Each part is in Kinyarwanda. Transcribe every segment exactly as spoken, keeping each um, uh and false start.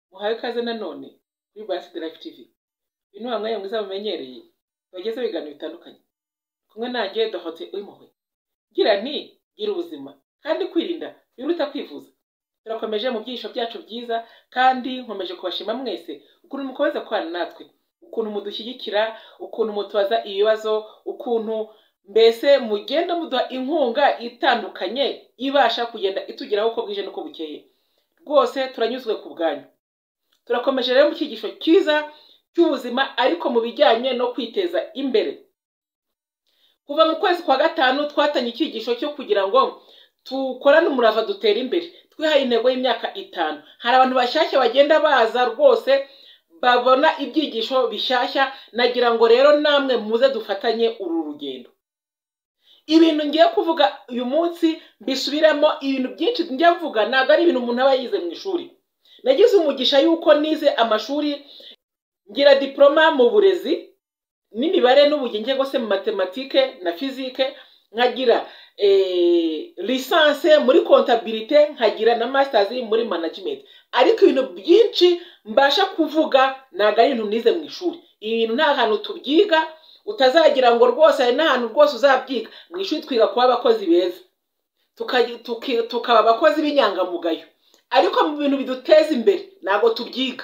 muhawe ikaze nanone kuri Sezera T V. Ibintu hamwe mwiza mumenyereye bageze biganiro bitandukanye. Kumwe nanjye Dohote uyimpuhwe. Gira nti gira ubuzima kandi kwirinda biruta kwivuza. Turakomeje mu byisho byacu byiza kandi nkomeje kubashima mwese ukuntu mukomeza kwana natwe, ukuntu mudushyigikira, ukuntu mutubaza ibibazo, ukuntu mbese mugenda muduha inkunga itandukanye ibasha kugenda itugeraho uko bwije nuko bukeye. Rwose turanyuzwe ku bwanyu. Turakomeje rero mu cyigisho cyiza cy'ubuzima ariko mu bijyanye no kwiteza imbere. Kuva mu kwezi kwa gatanu twatanye icyigisho cyo kugira ngo tukorane umurava dutera imbere. Twihaye intego y'imyaka itanu. Hari abantu bashyashya bagenda baza rwose babona ibyigisho bishyashya, nagira ngo rero namwe muze dufatanye uru rugendo. Ibintu ngiye kuvuga uyu munsi bisubiramo ibintu byinshi njya mvuga, ntabwo ari ibintu umuntu aba yize mu ishuri. Nagize umugisha yuko nize amashuri, ngira diploma mu burezi n'imibare n'ubugenge bwose mu matematike na fizike, nkagira eh, licence muri comptabilité, nkagira na masters muri management. Ariko ibintu byinshi mbasha kuvuga ntabwo ari ibintu nize mu ishuri. Ibintu nta hantu tubyiga, utazagira ngo rwose hari n'ahantu rwose uzabyiga. Mu ishuri twiga kuba abakozi beza, tukaba abakozi b'inyangamugayo, ariko mu bintu biduteza imbere ntabwo tubyiga.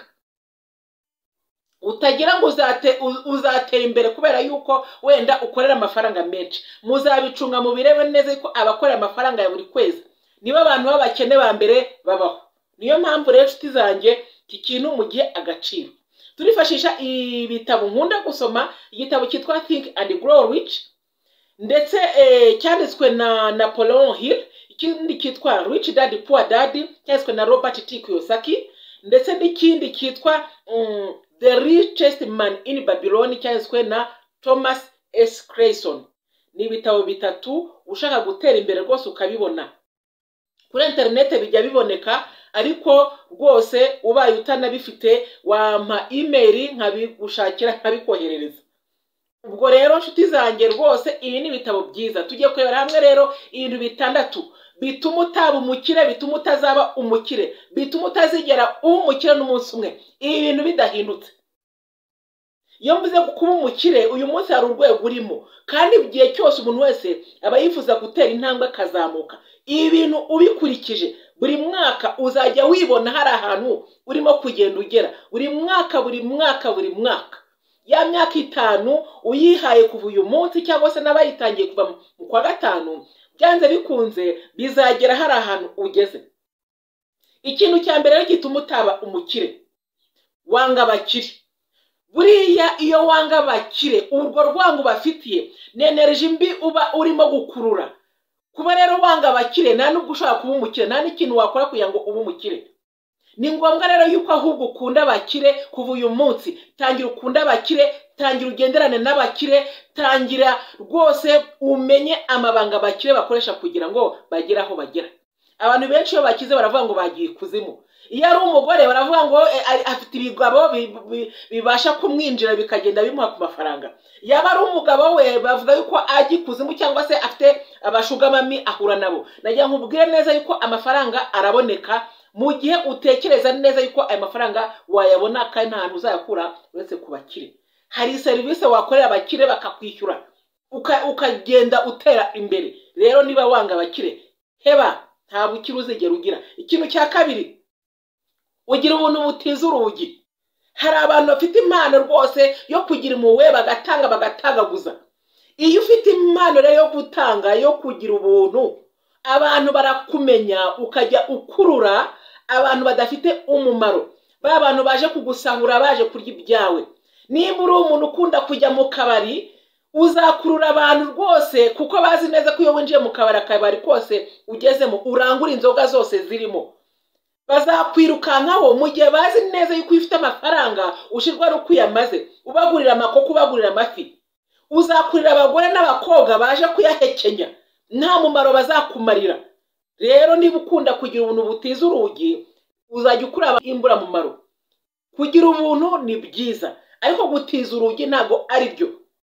Utagira ngo uzate uzatera imbere kubera yuko wenda ukorera amafaranga menshi. Muzabicunga mu birebe neza ko abakorera amafaranga ya buri kwezi niba abantu b'abakene ba mbere babaho. Niyo mpamvu rero nshuti zanjye iki kintu mu gihe agaciro. Turifashisha ibitabo nkunda gusoma, igitabo cyitwa Think and Grow Rich, ndetse eh, cyanditswe na Napoleon Hill, ikindi cyitwa Rich Dad Poor Dad cyanditswe na Robert T. Kiyosaki, ndetse n'ikindi cyitwa um, The Richest Man in Babylon cyanditswe na Thomas S. Crayson. Ni ibitabo bitatu ushaka gutera imbere rwose ukabibona kuri internet, bijya biboneka, ariko rwose ubaye utanabifite wampa email nkabigushakira nkabikoherereza. Ubwo rero nshuti zanjye rwose ibi ni ibitabo byiza. Tugiye kurebera hamwe rero ibintu bitandatu bituma utaba umukire, bituma utazaba umukire, bituma utazigera uba umukire n'umunsi umwe. Ibi bintu bidahindutse. Iyo mvuze kuba umukire uyu munsi hari urwego urimo, kandi igihe cyose umuntu wese aba yifuza gutera intambwe akazamuka. Ibi bintu ubikurikije buri mwaka uzajya wibona hari ahantu urimo kugenda ugera. Buri mwaka buri mwaka buri mwaka. Ya myaka itanu uyihaye kuva uyu munsi cyangwa se n'abayitangiye kuva mu kwa gatanu, byanze bikunze bizagera hari ahantu ugeze. Ikintu cya mbere rero gituma utaba umukire, wanga abakire. Buriya iyo wanga abakire, urwo rwango bafitiye ni energy mbi uba urimo gukurura. Kuba rero wanga abakire nta nubwo ushobora kuba umukire, nta n'ikintu wakora kugira ngo ube umukire. Ni ngombwa rero yuko ahubwo ukunda abakire kuva uyu munsi. Tangira ukunda abakire, tangira ugenderane n'abakire, tangira rwose umenye amabanga abakire bakoresha kugira ngo bagere aho bagera. Abantu benshi iyo bakize baravuga ngo bagiye kuzimu. Iyo ari umugore baravuga ngo afite ibigabo bibasha kumwinjira bikagenda bimuha ku mafaranga. Yaba ari umugabo we bavuga yuko agiye kuzimu cyangwa se afite abashugamami ahura nabo. Nagira ngo ubwire neza yuko amafaranga araboneka mu gihe utekereza neza yuko ayo mafaranga wayabona kandi nta hantu uzayakura uretse ku bakire. Hari serivisi wakorera abakire bakakwishyura ukagenda utera imbere. Rero niba wanga abakire, heba nta bukire uzigera ugira. Ikintu cya kabiri, ugira ubuntu butiza urugi. Hari abantu bafite impano rwose yo kugira impuhwe bagatanga bagatagaguza. Iyo ufite impano rero yo gutanga, yo kugira ubuntu, abantu barakumenya ukajya ukurura abantu badafite umumaro. Ba bantu baje kugusahura, baje kurya ibyawe. Nimba uri umuntu ukunda kujya mu kabari, uzakurura abantu rwose kuko bazi neza ko iyo winjiye mu kabari akabari kose ugezemo urangura inzoga zose zirimo. Bazakwirukankaho mu gihe bazi neza yuko ufite amafaranga ushirwa ari ukuyamaze. Ubagurira amakoko, ubagurira amafi. Uzakurira abagore n'abakobwa baje kuyahekenya, nta mumaro bazakumarira. Rero niba ukunda kugira ubuntu butiza urugi, uzajya ukura imbura mumaro. Kugira ubuntu ni byiza, ariko gutiza urugi ntago ari byo.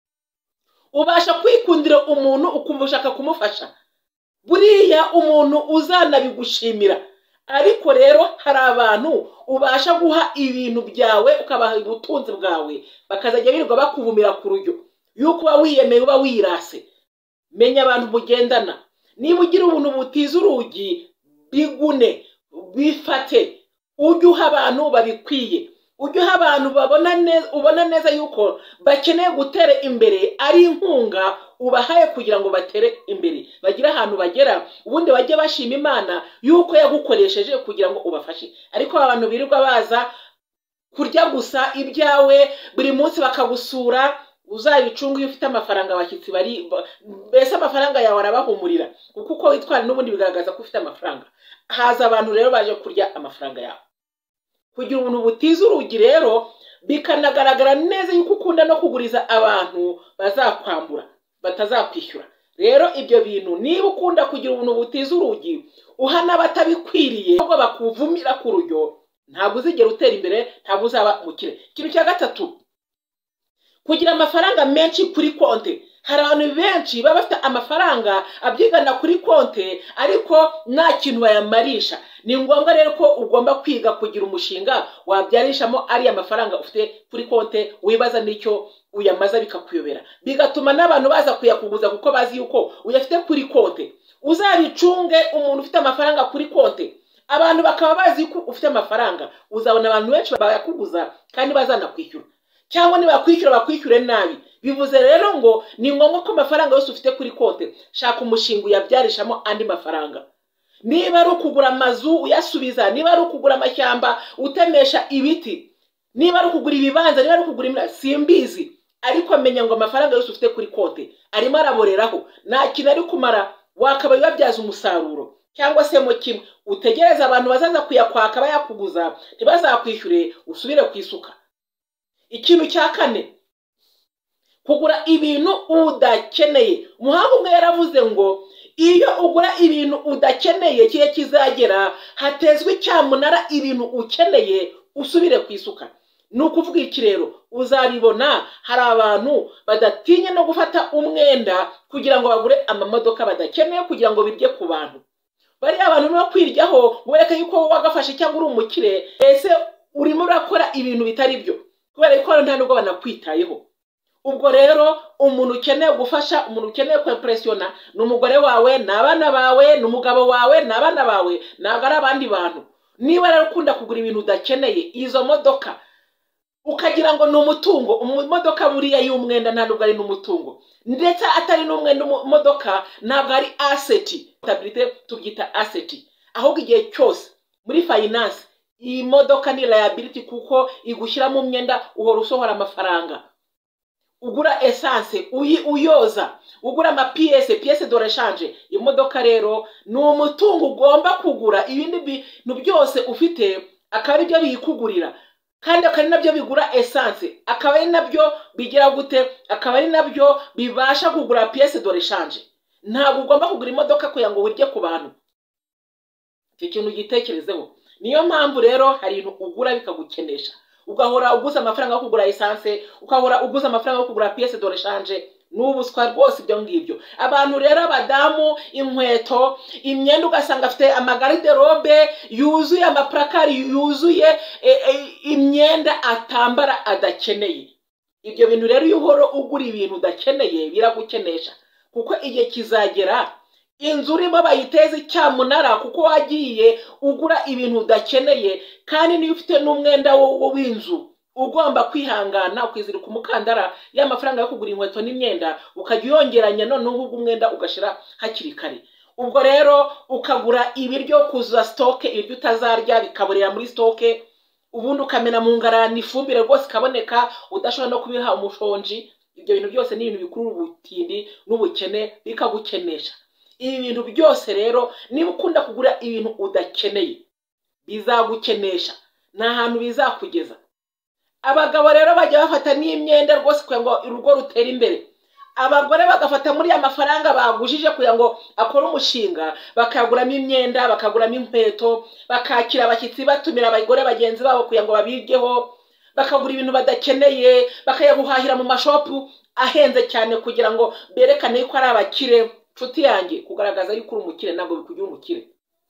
Ubasha kwikundira umuntu ukumva ushaka kumufasha. Buriya umuntu uzanabigushimira ariko rero hari abantu ubasha guha ibintu byawe ukabaha ubutunzi bwawe bakazajya birirwa bakuvumira ku rujyo yuko uba wiyemeye uba wirase. Menya abantu mugendana, niba ugira ubuntu butiza urugi bigune bifate, ujye uha abantu babikwiye, ujye uha abantu babona neza, ubona neza yuko bakeneye gutera imbere ari inkunga ubahaye kugira ngo batere imbere bagire ahantu bagera, ubundi bajye bashima Imana yuko yagukoresheje kugira ngo ubafashe. Ariko abantu birirwa baza kurya gusa ibyawe buri munsi bakagusura, uzabicunga iyo ufite amafaranga abashyitsi bari bese amafaranga yawe arabahumurira, kuko uko witwara n'ubundi bigaragaza ko ufite amafaranga. Haza abantu rero baje kurya amafaranga yawe. Kugira ubuntu butiza urugi rero bikanagaragara neza yuko ukunda no kuguriza abantu bazakwambura batazakwishyura. Rero ibyo bintu niba ukunda kugira ubuntu butiza urugi uhana batabikwiriye ahubwo bakuvumira ku rujyo, ntabwo uzigera utera imbere, ntabwo uzaba umukire. Ikintu cya gatatu, kugira amafaranga menshi kuri konte. Hari abantu benshi baba bafite amafaranga abyigana kuri konte ariko nta kintu bayamarisha. Ni ngombwa rero ko ugomba kwiga kugira umushinga wabyarishamo ariya mafaranga ufite kuri konte, wibaza n'icyo uyamaza bikakuyobera, bigatuma n'abantu baza kuyakuguza kuko bazi yuko uyafite kuri konte. Uzabicunge umuntu ufite amafaranga kuri konte, abantu bakaba bazi ko ufite amafaranga, uzabona abantu benshi bayakuguza kandi bazanakwishyura, cyangwa nibakwishyura bakwishyure nabi. Bivuze rero ngo ni ngombwa ko amafaranga yose ufite kuri konte shaka umushinga uyabyarishamo andi mafaranga. Niba ari ukugura amazu uyasubiza, niba ari ukugura amashyamba utemesha ibiti, niba ari ukugura ibibanza, niba ari ukugura imira, simbizi, ariko menya ngo amafaranga yose ufite kuri konte arimo araboreraho, nta kintu ari kumara, wakabaye wabyaza umusaruro. Cyangwa se mu kimwe utegereza abantu bazaza kuyakwaka bayakuguza ntibazakwishyure usubire ku isuka. Ikintu cya kane, kugura ibintu udakeneye. Umuhanga umwe yaravuze ngo iyo ugura ibintu udakeneye kiye kizagera hatezwe cyamunara ibintu ukeneye usubire ku isuka. Ni ukuvuga iki rero, uzabibona hari abantu badatinya no gufata umwenda kugira ngo bagure amamodoka badakeneye kugira ngo birye ku bantu. Bari abantu no kwiryaho wereka yuko wagafashe cyangwa uri umukire, ese urimo urakora ibintu bitari byo kubera yuko nta nubwo banakwitayeho. Ubwo rero umuntu ukeneye gufasha, umuntu ukeneye kwimpressiona ni umugore wawe, n'abana bawe, n'umugabo wawe, n'abana bawe, ntabwo ari abandi bantu. Niba rero ukunda kugura ibintu udakeneye, izo modoka ukagira ngo ni umutungo, imodoka buriya y'umwenda nta nubwo ari n'umutungo, ndetse atari n'umwenda, imodoka ntabwo ari asset. Stability tubyita asset, ahubwo igihe cyose muri finance iyi modoka ni liability kuko igushyira mu myenda, uhora usohora amafaranga. Ugura essence uyi uyoza, ugura ama pièce pièce de rechange. Imodoka rero ni umutungo ugomba kugura, ibindi bintu byose ufite akaba ari byo biyikugurira, kandi akaba ari nabyo bigura essence, akaba ari nabyo bigira gute, akaba ari nabyo bibasha kugura pièce de rechange. Ntabwo ugomba kugura imodoka kugira ngo wirye ku bantu. Icyo kintu gitekerezeho. Niyo mpamvu rero hari ibintu ugura bikagukenesha, ugahora uguza amafaranga yo kugura essence, ukahora uguza amafaranga yo kugura pièce de rechange. N'ubuswa rwose ibyo ngibyo. Abantu rero abadamu, inkweto, imyenda ugasanga afite amagarde robe yuzuye, amaplakari yuzuye e, e, imyenda atambara adakeneye. Ibyo bintu rero iyo uhora ugura ibintu udakeneye biragukenesha, kuko igihe kizagera inzu urimo bayiteze icyamunara kuko wagiye ugura ibintu udakeneye. Kandi niyo ufite n'umwenda w'inzu ugomba kwihangana ukwizirika umukandara y'amafaranga yo kugura inkweto n'imyenda, ukajya uyongeranya noneho ubwo umwenda ugashira hakiri kare. Ubwo rero ukagura ibiryo kuzuza stock, ibiryo utazarya bikaborera muri stock, ubundi ukamena mu ngarani ifumbire rwose ikaboneka udashobora no kubiha umushonji. Ibyo bintu byose ni ibintu bikuru ubutindi n'ubukene bikagukenesha. Ibi bintu byose rero niba ukunda kugura ibintu udakeneye bizagukenesha, nta hantu bizakugeza. Abagabo rero bajya bafata n'imyenda rwose kugira ngo urugo rutere imbere. Abagore bagafata muri amafaranga bagujije kugira ngo akore umushinga, bakaguramo imyenda, bakaguramo inkweto, bakakira abashyitsi, batumira abagore bagenzi babo kugira ngo babiryeho, bakagura ibintu badakeneye, bakayaguhahira mu mashopu ahenze cyane kugira ngo berekane yuko ari abakire. Nshuti yanjye, kugaragaza yuko uri umukire ntabwo bikugira umukire.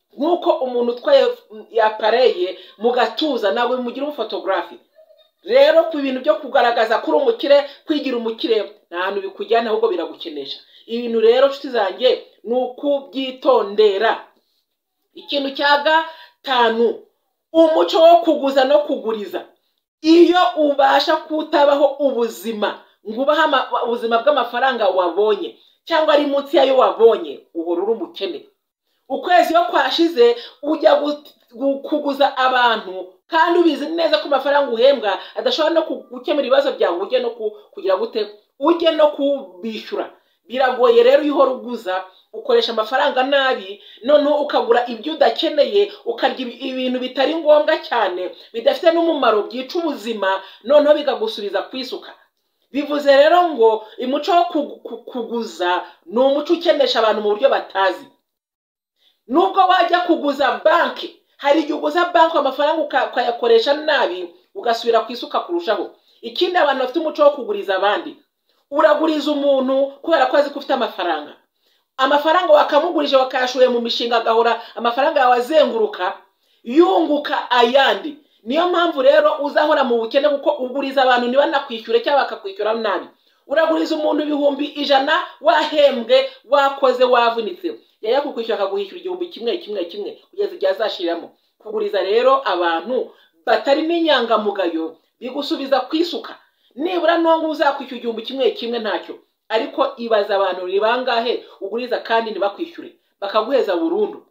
nk'uko umuntu utwaye yapareye mu gatuza nawe mugira umufotogarafi. Rero ku bintu byo kugaragaza kuri umukire, kwigira umukire, nta hantu bikujyana ahubwo biragukenesha. Ibintu rero nshuti zanjye ni ukubyitondera. Ikintu cya gatanu, umuco wo kuguza no kuguriza. Iyo ubasha kutabaho ubuzima ngo ubaho ubuzima bw'amafaranga wabonye cyangwa ari munsi yayo wabonye, uhora uri umukene. Ukwezi yo kwashize ujya kuguza abantu kandi ubizi neza ko amafaranga uhembwa adashobora no gukemura ibibazo byawe, ujye no kugira gute, ujye no kubishyura. Biragoye rero iyo uhora uguza, ukoresha amafaranga nabi, noneho ukagura ibyo udakeneye, ukarya ibintu bitari ngombwa cyane bidafite n'umumaro, byica ubuzima, noneho bikagusubiza kwisuka. Bivuze rero ngo umuco wo kuguza ni umuco ukenesha abantu mu buryo batazi. Nubwo wajya kuguza banki, hari igihe uguza banki amafaranga ukayakoresha nabi ugasubira kwisuka kurushaho. Ikindi, abantu bafite umuco wo kuguriza abandi. Uraguriza umuntu kubera ko azi ko ufite amafaranga. Amafaranga wakamugurije wakayashoye mu mishinga agahora amafaranga yawe azenguruka yunguka ayandi. Niyo mpamvu rero uzahora mu bukene kuko uguriza abantu niba nakwishyure cyangwa bakakwishyura nabi. Uraguriza umuntu ibihumbi ijana wahembwe, wakoze, wavunitse, yaya kukwishyura akaguhishyura igihumbi kimwe kimwe kimwe kugeza igihe azashiramo. Kuguriza rero abantu batari n'inyangamugayo bigusubiza kwisuka. Nibura nongo uzakwishyura igihumbi kimwe kimwe ntacyo, ariko ibaza abantu ni bangahe uguriza kandi ntibakwishyure bakaguheza burundu.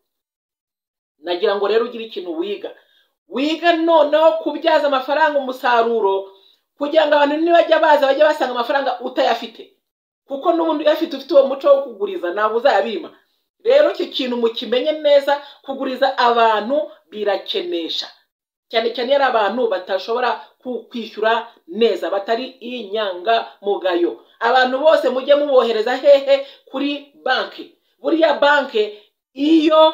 Nagira ngo rero ugire ikintu wiga wiga noneho kubyaza amafaranga umusaruro, kugira ngo abantu nibajya baza bajye basanga amafaranga utayafite, kuko n'ubundi uyafite ufite uwo muco wo kuguriza ntabwo uzayabima. Rero iki kintu mukimenye neza, kuguriza abantu birakenesha, cyane cyane ari abantu batashobora kwishyura neza, batari inyangamugayo. Abantu bose mujye mubohereza hehe? Kuri banki. Buriya banki iyo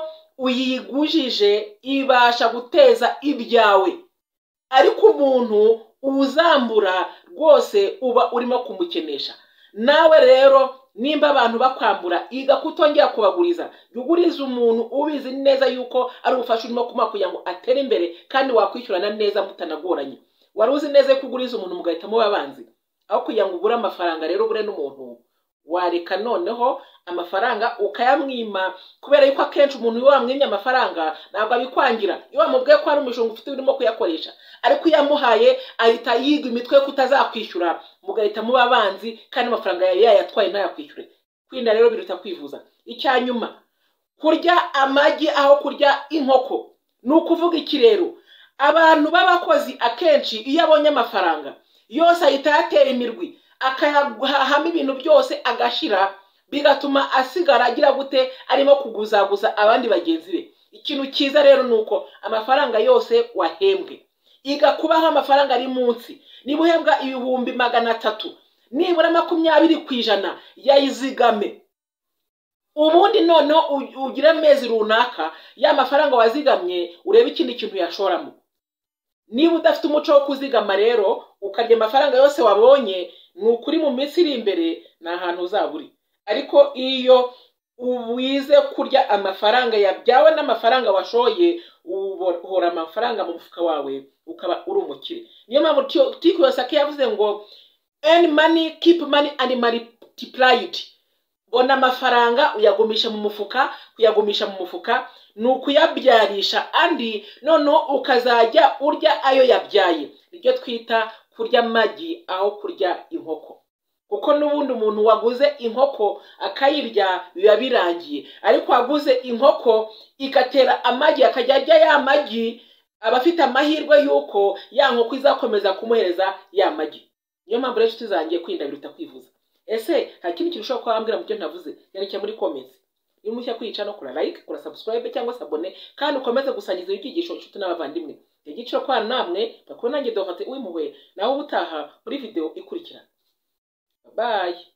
uyigujije ibasha guteza ibyawe, ariko umuntu uzambura rwose uba urimo kumukenesha. Nawe rero nimba abantu bakwambura, iga kutongera kubaguriza. Uguriza umuntu ubizi neza yuko ari ubufasha urimo kumuha kugira ngo atere imbere kandi wakwishyurana neza mutanagoranye. Wari uzi neza ko uguriza umuntu mugahita muba abanzi, aho kugira ngo ugure amafaranga rero ugure n'umuntu, wareka noneho amafaranga ukayamwima, kubera yuko akenshi umuntu iyo wamwimye amafaranga ntabwo abikwangira. Iyo wamubwiye ko ari umushinga ufite urimo kuyakoresha, ariko iyo yamuhaye ahita yiga imitwe yo kutazakwishyura, mugahita muba abanzi kandi amafaranga yawe yayatwaye ntayakwishyure. Kwirinda rero biruta kwivuza. Icyanyuma, kurya amagi aho kurya inkoko. Ni ukuvuga iki rero? Abantu b'abakozi akenshi iyo abonye amafaranga yose ahita yatera imirwi, akayahamo ibintu byose agashira, bigatuma asigara agira gute, arimo kuguzaguza abandi bagenzi be. Ikintu cyiza rero nuko amafaranga yose wahembwe, iga kubaho amafaranga ari munsi. Niba uhembwa ibihumbi magana atatu, nibura makumyabiri ku ijana yayizigame. Ubundi noneho ugire amezi runaka ya mafaranga wazigamye urebe ikindi kintu yashoramo. Niba udafite umuco wo kuzigama rero ukarya amafaranga yose wabonye, ni ukuri mu minsi iri imbere nta hantu uzaburi. Ariko iyo uwize kurya amafaranga yabyawe n'amafaranga washoye, uhora amafaranga mu mufuka wawe ukaba uri umukire. Niyo mpamvu Tiko Yosaki yavuze ngo earn money, keep money and multiply it. Bona amafaranga uyagumisha mu mufuka, kuyagumisha mu mufuka ni ukuyabyarisha andi, noneho ukazajya urya ayo yabyaye. Nibyo twita kurya amagi aho kurya inkoko, kuko n'ubundi umuntu waguze inkoko akayirya biba birangiye, ariko waguze inkoko igatera amagi akajya arya ya magi, aba afite amahirwe yuko ya nkoko izakomeza kumuhereza ya magi. Niyo mpamvu rero tuzangiye kwirinda biruta kwivuza. Ese hari ikindi kintu ushobora kubambwira mu byo ntavuze? Yandikira muri comments. Niba mushya kwica no kura like, kura subscribe cyangwa se abone, kandi ukomeze gusangiza ibyigisho inshuti n'abavandimwe. Igiciro kwa namwe bakubona nanjye dohate uwimuwe naho ubutaha muri video ikurikira. Bye.